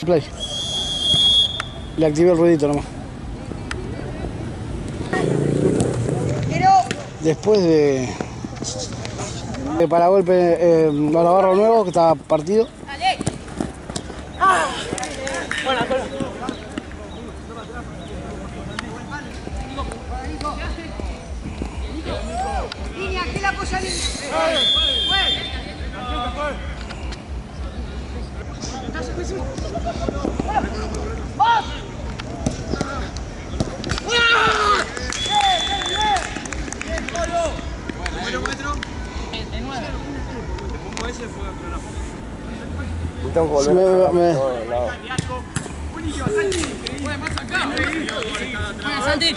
Play. Le activé el ruidito nomás. Después de paragolpe Balabarro nuevo que estaba partido. Línea, que la apoya línea. Santi.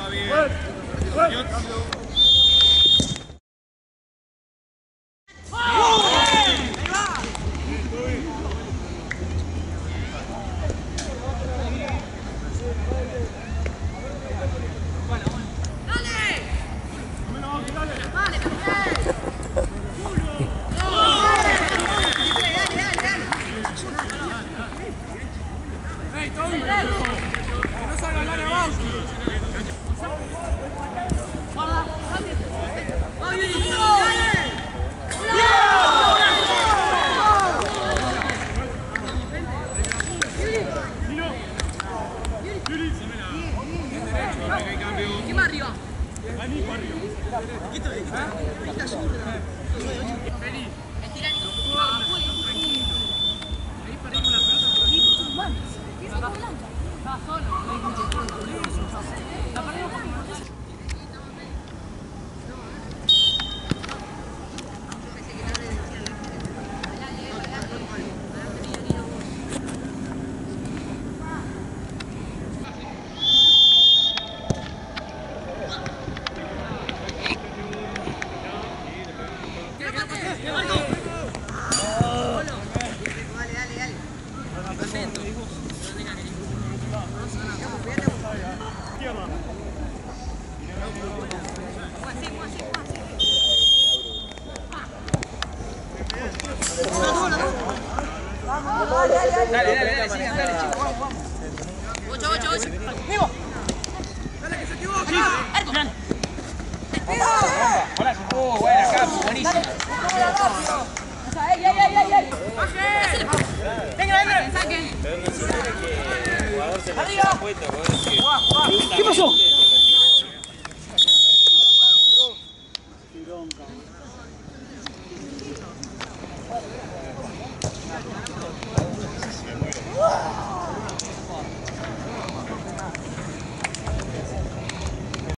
Dale, sigan, dale, chicos, vamos. 8. ¡Vivo! Dale, que se equivoque. Hola, buena, Capu, buenísima. ¡Venga! ¿Qué pasó?